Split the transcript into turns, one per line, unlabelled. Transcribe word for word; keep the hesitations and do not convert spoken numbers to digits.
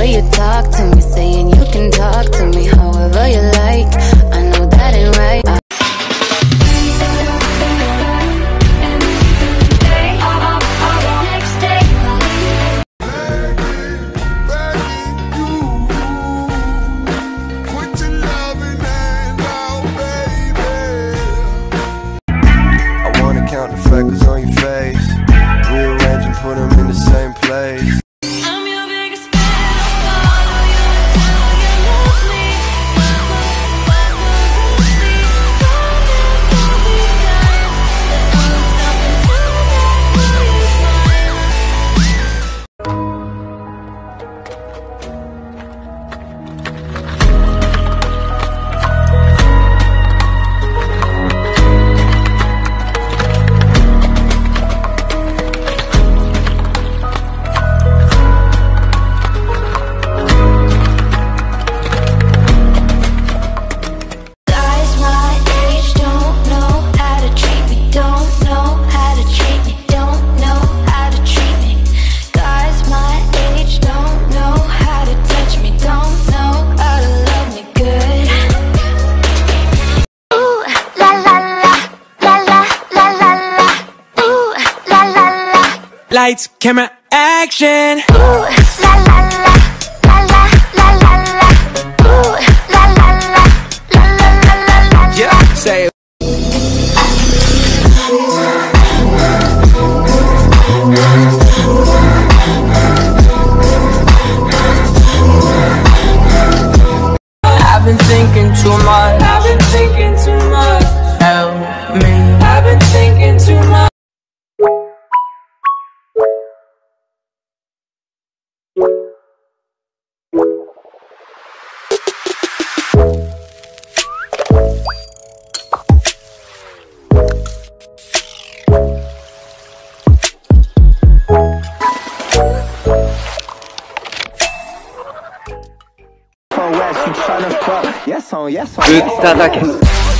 way you talk to me, saying you can talk to me however you like. I know that ain't right. I
Count the freckles on your face, rearrange and put them in the same place.
I'm your biggest fan, follow you, follow you, love me. Why would we see? Don't ever be kind. Let's stop until that world is
Lights, camera, action.
Ooh, la la la, la la la la la. Ooh, la la la, la la la la la.
Yeah, say it.
I've been thinking too much. I've been thinking too much. Help me. I've been thinking too much.
Yes on, yes on, yes on.
Good,